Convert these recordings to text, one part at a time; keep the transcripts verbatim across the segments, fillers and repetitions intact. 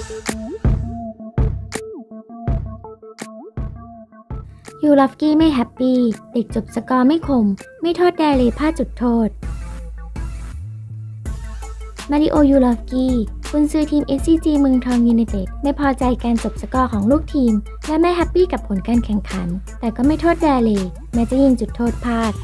ยูรอฟกี้ไม่แฮปปี้เด็กจบสกอร์ไม่คมไม่โทษแดเลยพลาดจุดโทษมาริโอ ยูรอฟกี้กุนซือทีม เอส ซี จี เมืองทองยูไนเต็ดไม่พอใจการจบสกอร์ของลูกทีมและไม่แฮปปี้กับผลการแข่งขันแต่ก็ไม่โทษแดเลยแม้จะยิงจุดโทษพลาด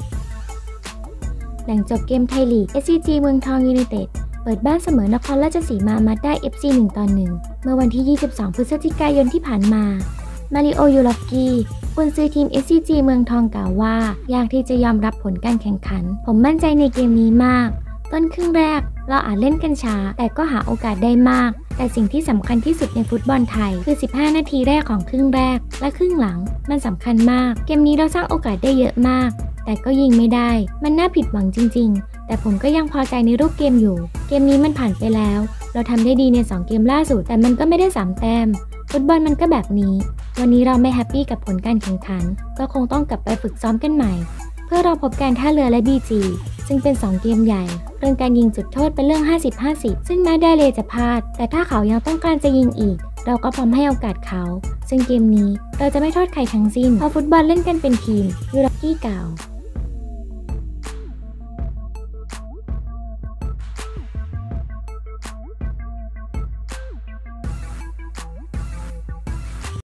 หลังจบเกมไทยลีก เอส ซี จี เมืองทองยูไนเต็ดเปิดบ้านเสมอนครราชสีมามาได้ เอฟ ซี หนึ่งต่อหนึ่งเมื่อวันที่ยี่สิบสองพฤศจิกายนที่ผ่านมามาริโอ ยูรอฟกี้กุนซือทีม เอส ซี จี เมืองทองกล่าวว่ายากที่จะยอมรับผลการแข่งขันผมมั่นใจในเกมนี้มากต้นครึ่งแรกเราอาจเล่นกันช้าแต่ก็หาโอกาสได้มากแต่สิ่งที่สำคัญที่สุดในฟุตบอลไทยคือสิบห้านาทีแรกของครึ่งแรกและครึ่งหลังมันสำคัญมากเกมนี้เราสร้างโอกาสได้เยอะมากแต่ก็ยิงไม่ได้มันน่าผิดหวังจริงๆแต่ผมก็ยังพอใจในรูปเกมอยู่เกมนี้มันผ่านไปแล้วเราทำได้ดีในสองเกมล่าสุดแต่มันก็ไม่ได้สามแต้มฟุตบอลมันก็แบบนี้วันนี้เราไม่แฮปปี้กับผลการแข่งขันก็คงต้องกลับไปฝึกซ้อมกันใหม่เพื่อเราพบการท่าเรือและ บี จี ซึ่งเป็นสองเกมใหญ่เรื่องการยิงจุดโทษเป็นเรื่อง ห้าสิบ ห้าสิบ ซึ่งแม้ได้เลจะพลาดแต่ถ้าเขายังต้องการจะยิงอีกเราก็พร้อมให้โอกาสเขาซึ่งเกมนี้เราจะไม่โทษใครทั้งสิ้นเพราะฟุตบอลเล่นกันเป็นทีมยูรอฟกี้กล่าว